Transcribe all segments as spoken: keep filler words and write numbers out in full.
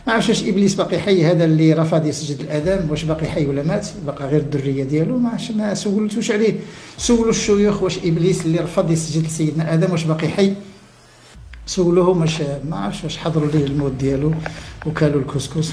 ما عرفتش واش ابليس باقي حي، هذا اللي رفض يسجد الادم، واش باقي حي ولا مات؟ بقى غير الذريه ديالو، ما عرفتش، ما سولتوش عليه. سولوا الشيوخ واش ابليس اللي رفض يسجد لسيدنا ادم واش باقي حي، سولوهم واش، ما عرفتش واش حضروا ليه الموت ديالو وكالوا الكسكس.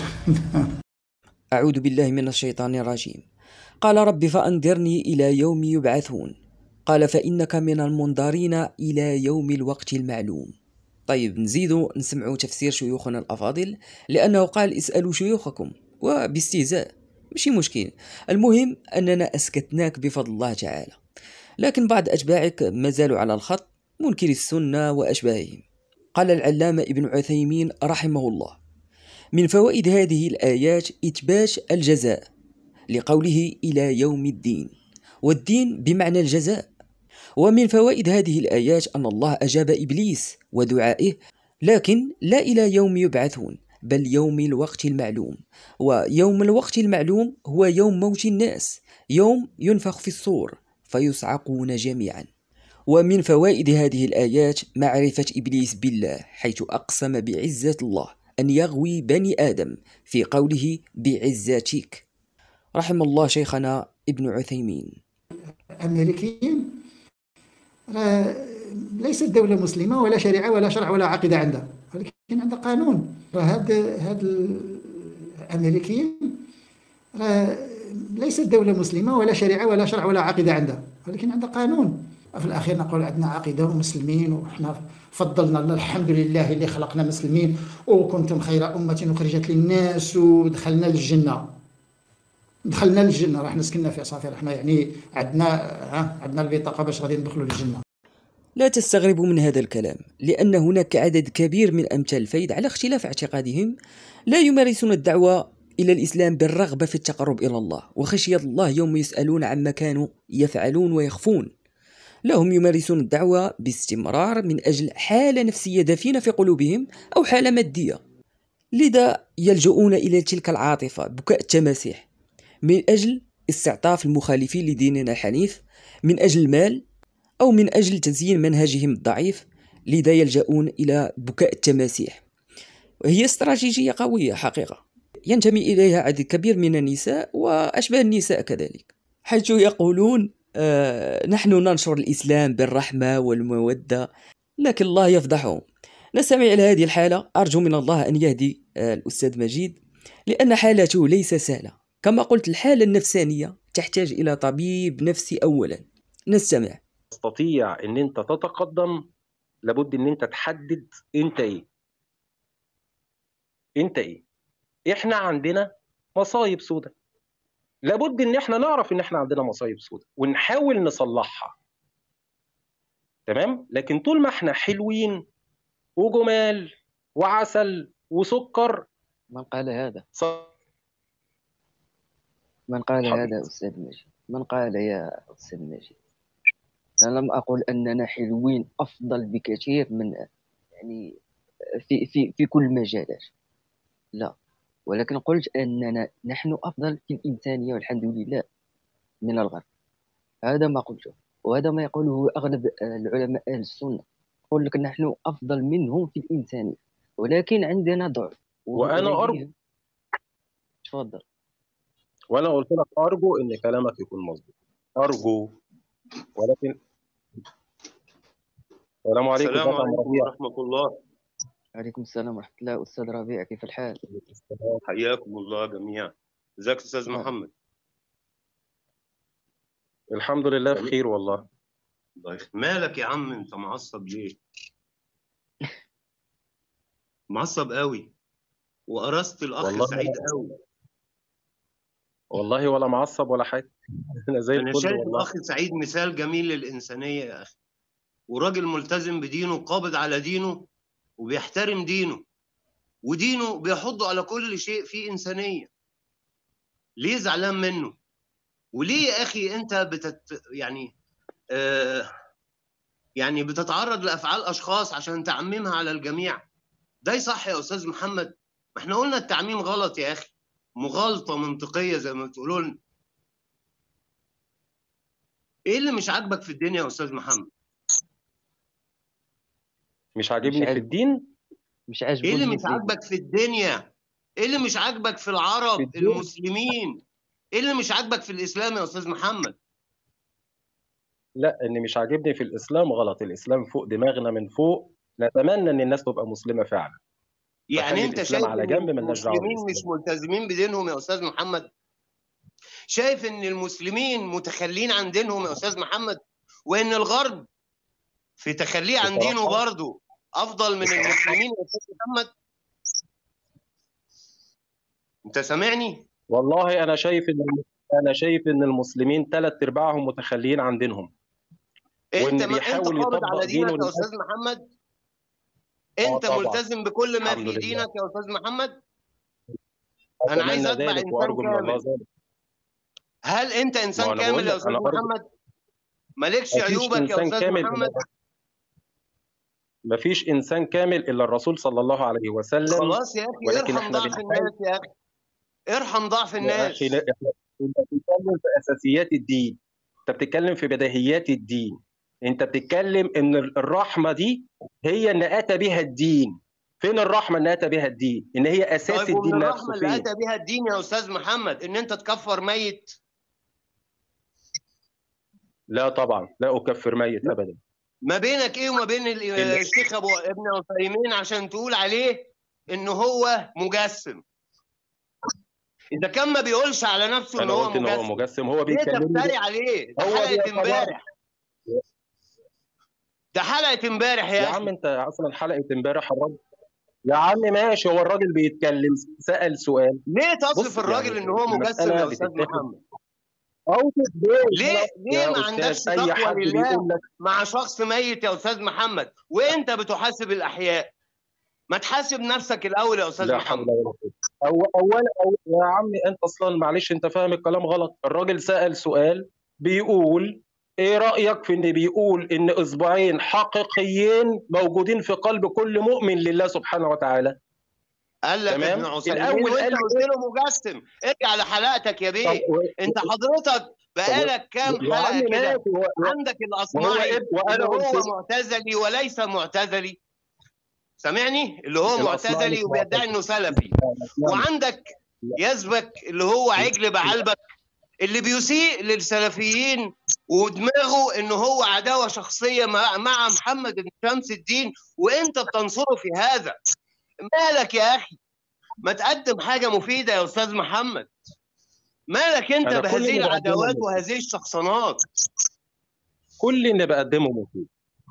أعوذ بالله من الشيطان الرجيم. قال رب فأنذرني إلى يوم يبعثون، قال فإنك من المنظرين إلى يوم الوقت المعلوم. طيب نزيدو نسمعوا تفسير شيوخنا الأفاضل، لأنه قال اسألوا شيوخكم وباستهزاء، ماشي مشكل، المهم أننا أسكتناك بفضل الله تعالى. لكن بعض أتباعك ما زالوا على الخط، منكر السنة وأشباههم. قال العلامة ابن عثيمين رحمه الله: من فوائد هذه الآيات إثبات الجزاء، لقوله إلى يوم الدين، والدين بمعنى الجزاء. ومن فوائد هذه الآيات أن الله أجاب إبليس ودعائه، لكن لا إلى يوم يبعثون، بل يوم الوقت المعلوم. ويوم الوقت المعلوم هو يوم موت الناس، يوم ينفخ في الصور فيصعقون جميعا. ومن فوائد هذه الآيات معرفة إبليس بالله، حيث أقسم بعزة الله أن يغوي بني آدم في قوله بعزتك. رحم الله شيخنا ابن عثيمين. الامريكيين راه ليست دولة مسلمة ولا شريعة ولا شرع ولا عقيدة عندها، ولكن عندها قانون. راه هاد هاد الأمريكيين راه ليست دولة مسلمة ولا شريعة ولا شرع ولا عقيدة عندها، ولكن عندها قانون. في الأخير نقول عندنا عقيدة ومسلمين، وإحنا فضلنا الله، الحمد لله اللي خلقنا مسلمين، وكنتم خير أمة أخرجت للناس، ودخلنا للجنة، دخلنا للجنة، راح نسكننا في صافي، احنا يعني عندنا ها عندنا البطاقة باش غادي ندخلوا للجنة. لا تستغربوا من هذا الكلام، لأن هناك عدد كبير من أمثال الفيض على اختلاف اعتقادهم لا يمارسون الدعوة إلى الإسلام بالرغبة في التقرب إلى الله وخشية الله يوم يسألون عما كانوا يفعلون ويخفون. لا، هم يمارسون الدعوة باستمرار من أجل حالة نفسية دفينة في قلوبهم أو حالة مادية، لذا يلجؤون إلى تلك العاطفة بكاء التماسيح من أجل استعطاف المخالفين لديننا الحنيف، من أجل المال، أو من أجل تزيين منهجهم الضعيف، لذا يلجؤون إلى بكاء التماسيح. وهي استراتيجية قوية حقيقة ينتمي إليها عدد كبير من النساء وأشباه النساء كذلك، حيث يقولون آه نحن ننشر الإسلام بالرحمة والمودة، لكن الله يفضحهم. نستمع إلى هذه الحالة، أرجو من الله أن يهدي آه الأستاذ مجيد، لأن حالته ليس سهلة. كما قلت الحالة النفسانية تحتاج إلى طبيب نفسي أولا. نستمع. تستطيع ان انت تتقدم، لابد ان انت تحدد انت ايه. انت ايه؟ احنا عندنا مصايب سودة، لابد ان احنا نعرف ان احنا عندنا مصايب سودة ونحاول نصلحها، تمام؟ لكن طول ما احنا حلوين وجمال وعسل وسكر. من قال هذا؟ ص... من قال حبيبي. هذا أستاذ مجيد؟ من قال يا أستاذ مجيد؟ أنا لم أقل أننا حلوين أفضل بكثير من يعني في في في كل المجالات، لا، ولكن قلت أننا نحن أفضل في الإنسانية والحمد لله من الغرب. هذا ما قلته، وهذا ما يقوله أغلب العلماء أهل السنة. يقول لك نحن أفضل منهم في الإنسانية، ولكن عندنا ضعف. وانا ارجو، تفضل. وانا قلت لك ارجو ان كلامك يكون مظبوط، ارجو. ولكن السلام عليكم. السلام عليكم ورحمة الله. عليكم السلام ورحمة الله. أستاذ ربيع، كيف الحال؟ حياكم الله جميعا. ازيك أستاذ محمد؟ الحمد لله بخير والله. مالك يا عم انت معصب ليه؟ معصب قوي وقرصت الاخ سعيد قوي. والله ولا معصب ولا حاجه. انا زي انا الفل شايف والله. الاخ سعيد مثال جميل للانسانيه يا اخي، وراجل ملتزم بدينه وقابض على دينه وبيحترم دينه، ودينه بيحض على كل شيء فيه انسانيه. ليه زعلان منه؟ وليه يا اخي انت بتت يعني آه يعني بتتعرض لافعال اشخاص عشان تعممها على الجميع؟ ده صح يا استاذ محمد؟ ما احنا قلنا التعميم غلط يا اخي، مغالطه منطقيه زي ما بتقولوا لنا. ايه اللي مش عاجبك في الدنيا يا استاذ محمد؟ مش عاجبني في الدين؟ مش عاجبني ايه اللي مش عاجبك في الدنيا؟ ايه اللي مش عاجبك في العرب المسلمين؟ ايه اللي مش عاجبك في الاسلام يا استاذ محمد؟ لا، اللي مش عاجبني في الاسلام غلط. الاسلام فوق دماغنا من فوق، نتمنى ان الناس تبقى مسلمه فعلا. يعني انت شايف على ان جنب، مالناش دعوه المسلمين مش ملتزمين بدينهم يا استاذ محمد؟ شايف ان المسلمين متخلين عن دينهم يا استاذ محمد، وان الغرب في تخليه عن دينه برضه افضل من المسلمين يا استاذ محمد؟ انت سامعني؟ والله انا شايف ان انا شايف ان المسلمين ثلاث ارباعهم متخليين عن دينهم. انت ما انت قابض على دينك يا استاذ محمد؟ انت آه ملتزم بكل ما في دينك يا استاذ محمد؟ انا عايز اتبع انسان كامل. هل انت انسان كامل يا استاذ محمد؟ مالكش عيوبك يا استاذ محمد؟ مفيش انسان كامل الا الرسول صلى الله عليه وسلم. خلاص يا اخي، ارحم ضعف الناس يا اخي، ارحم ضعف الناس. انت بتتكلم في اساسيات الدين، انت بتتكلم في بديهيات الدين، انت بتتكلم ان الرحمه دي هي اللي اتى بها الدين. فين الرحمه اللي اتى بها الدين؟ ان هي اساس طيب الدين نفسه. الرحمه اللي اتى بها الدين يا استاذ محمد ان انت تكفر ميت؟ لا طبعا، لا اكفر ميت ابدا. ما بينك ايه وما بين الشيخ ابو ابن عثيمين عشان تقول عليه ان هو مجسم؟ اذا كان ما بيقولش على نفسه ان هو مجسم، هو مجسم، هو بيتكلم ليه تفتري عليه؟ ده حلقه امبارح، ده حلقه امبارح يا, يا عم. انت اصلا حلقه امبارح الراجل يا عم ماشي، هو الراجل بيتكلم سأل سؤال. ليه تصف الراجل يعني ان هو مجسم يا استاذ محمد؟ أو ليه ليه ما عندكش تقوى لله مع شخص ميت يا استاذ محمد وانت بتحاسب الاحياء؟ ما تحاسب نفسك الاول يا استاذ محمد. أو اولا أو يا عمي انت اصلا معلش انت فاهم الكلام غلط. الراجل سأل سؤال بيقول ايه رأيك في ان بيقول ان اصبعين حقيقيين موجودين في قلب كل مؤمن لله سبحانه وتعالى. قال لك ابن عثيمين الاول وانت قلت له مجسم. ارجع لحلقتك يا بيه. انت حضرتك بقالك كام حلقه كده عندك الاصمعي اللي هو معتزلي وليس معتزلي، سامعني؟ اللي هو معتزلي وبيدعي انه سلفي، وعندك يزبك اللي هو عجل بعلبك اللي بيسيء للسلفيين ودماغه ان هو عداوه شخصيه مع مع محمد بن شمس الدين، وانت بتنصره في هذا. مالك يا اخي؟ ما تقدم حاجه مفيده يا استاذ محمد. مالك انت بهذه العداوات وهذه الشخصنات؟ كل اللي بقدمه مفيد.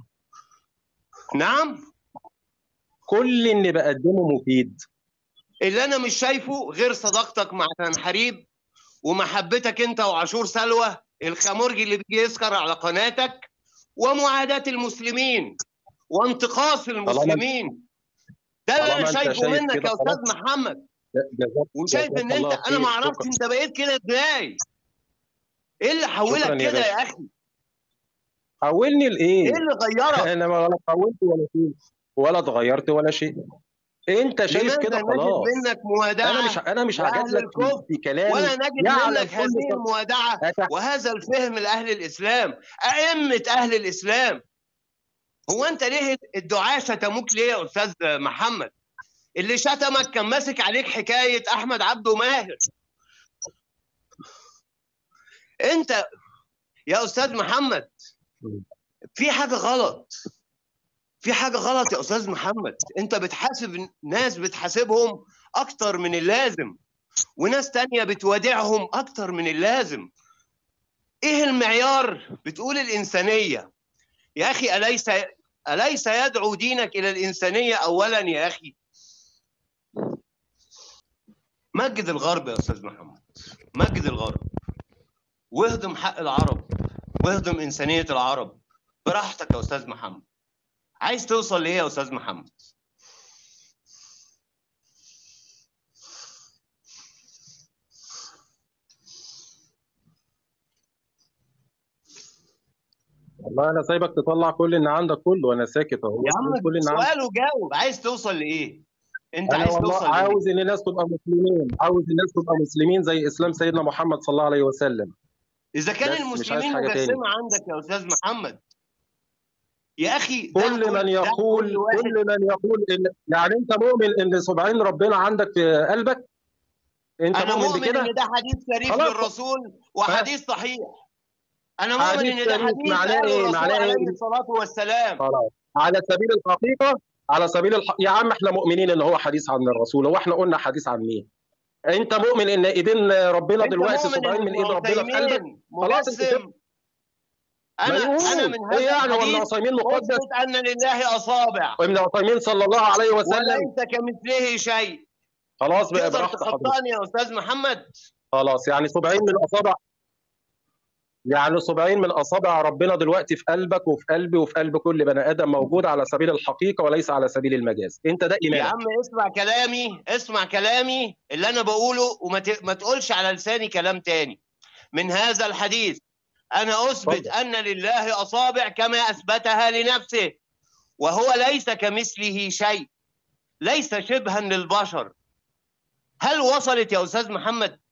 نعم، كل اللي بقدمه مفيد. اللي انا مش شايفه غير صداقتك مع تنحريب ومحبتك انت وعاشور سلوى الخمرجي اللي بيجي يسكر على قناتك، ومعاداة المسلمين وانتقاص المسلمين. ده اللي انا شايفه منك يا استاذ محمد. وشايف ان انت انا ما اعرفش انت بقيت كده ازاي. ايه اللي حولك كده يا, يا اخي؟ حولني لايه؟ ايه اللي غيرك؟ انا ولا حولت ولا شيء ولا اتغيرت ولا شيء. انت شايف كده خلاص. منك موادعه. انا مش انا مش هجادلك في كلامي ولا نجد منك هذه الموادعه وهذا الفهم لاهل الاسلام، ائمه اهل الاسلام. هو انت ليه الدعاة شتموك ليه يا استاذ محمد؟ اللي شتمك كان ماسك عليك حكايه احمد عبده ماهر. انت يا استاذ محمد في حاجه غلط، في حاجه غلط يا استاذ محمد. انت بتحاسب ناس بتحاسبهم اكتر من اللازم، وناس تانية بتوادعهم اكتر من اللازم. ايه المعيار؟ بتقول الانسانيه. يا اخي اليس اليس يدعو دينك الى الانسانيه اولا يا اخي؟ مجد الغرب يا استاذ محمد، مجد الغرب، واهضم حق العرب، واهضم انسانيه العرب براحتك يا استاذ محمد. عايز توصل ليه يا استاذ محمد؟ والله انا سايبك تطلع كل اللي عندك كله وانا ساكت اهو. يا عم كل اللي عندك سؤال وجاوب. عايز توصل لايه؟ انت عايز توصل ليه؟ عاوز ان الناس تبقى مسلمين، عاوز الناس تبقى مسلمين زي اسلام سيدنا محمد صلى الله عليه وسلم. اذا كان المسلمين مجسمه عندك يا استاذ محمد، يا اخي ده كل من يقول كل واحد. كل من يقول إن يعني انت مؤمن ان صبعين ربنا عندك في قلبك؟ انت انا مؤمن مؤمن بكده؟ ان ده حديث شريف خلاص. للرسول وحديث صحيح. انا مؤمن حديث ان ده شريف حديث معناه قاله ايه؟ الرسول معناه عليه ايه؟ الصلاه والسلام. خلاص، على سبيل الحقيقه، على سبيل الح... يا عم احنا مؤمنين ان هو حديث عن الرسول، هو احنا قلنا حديث عن مين؟ انت مؤمن ان ايدين ربنا انت دلوقتي مؤمن صباعين ان من ايد ابن ربنا في قلبك؟ عثيمين خلاص انت كده. مجسم؟ ما انا انا يقول من ايه هذا يعني، هو ابن الحديث عثيمين مقدس؟ اثبت ان لله اصابع وابن عثيمين صلى الله عليه وسلم وليس كمثله شيء. خلاص بقى تقدر براحتك حضرتك. تخطئني يا استاذ محمد؟ خلاص، يعني صباعين من اصابع، يعني صباعين من اصابع ربنا دلوقتي في قلبك وفي قلبي وفي قلب كل بني ادم موجود على سبيل الحقيقه وليس على سبيل المجاز. انت ده يا ايمانك. عم اسمع كلامي، اسمع كلامي اللي انا بقوله، وما ت- ما تقولش على لساني كلام تاني. من هذا الحديث انا اثبت اتفضل. ان لله اصابع كما اثبتها لنفسه، وهو ليس كمثله شيء، ليس شبها للبشر. هل وصلت يا استاذ محمد؟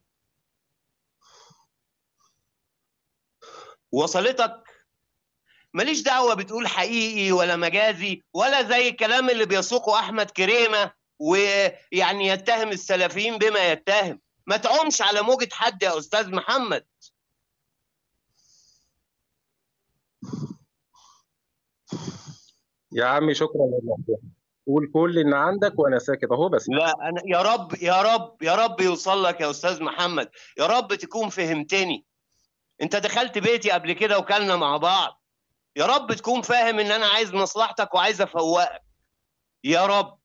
وصلتك؟ ماليش دعوه بتقول حقيقي ولا مجازي ولا زي الكلام اللي بيسوقه احمد كريمه ويعني يتهم السلفيين بما يتهم. ما تعومش على موجة حد يا استاذ محمد. يا عم شكرا لله، قول كل اللي عندك وانا ساكت اهو بس. لا انا يا رب يا رب يا رب يوصل لك يا استاذ محمد، يا رب تكون فهمتني. انت دخلت بيتي قبل كده وكلنا مع بعض، يا رب تكون فاهم ان انا عايز مصلحتك وعايز افوقك. يا رب.